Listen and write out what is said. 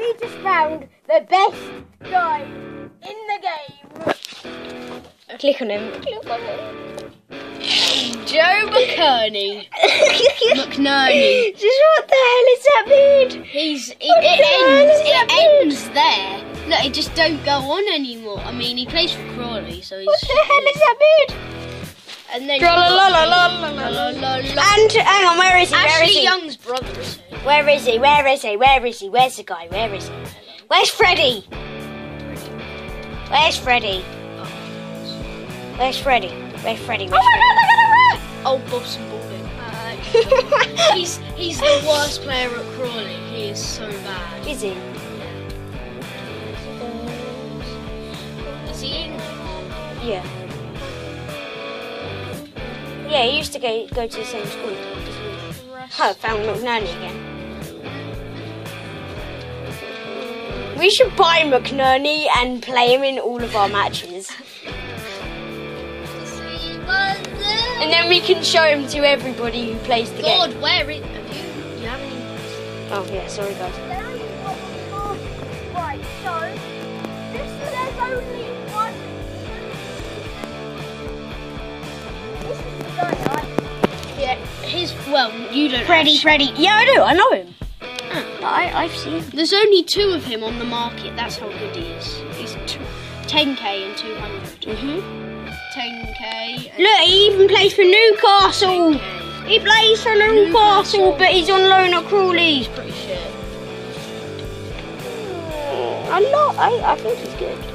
literally just found the best guy in the game. Click on him. Click on him. Joe McNerney. McNerney. Just what the hell is that mean? It ends there. Look, it just don't go on anymore. I mean, he plays for Crawley, so he's. What the hell is that mean? And then. And hang on, where is he? Ashley Young's brother is he? Where is he? Where is he? Where is he? Where's the guy? Where is he? Where's Freddy? Where's Freddy? Where's Freddy? Where's Freddy? Oh my God! Look at the rat! Oh, Bobson Balling. He's the worst player at Crawley. He is so bad. Is he? Is he in? Yeah. Yeah, he used to go to the same school. Oh, found McNerney again. We should buy McNerney and play him in all of our matches. And then we can show him to everybody who plays the game. God, where is... Do you have any... Oh, yeah, sorry, guys. Right, so... There's only one... This is the guy, right? Yeah, well, you don't Freddy. Yeah, I do. I know him. I've seen him. There's only 2 of him on the market. That's how good he is. He's 10k and 200. 10k. And Look, he even plays for Newcastle. He plays for Newcastle, but he's on loan at Crawley. pretty shit. I think he's good.